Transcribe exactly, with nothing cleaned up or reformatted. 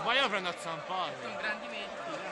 poi io prendo a San Paolo. Sono grandi metti.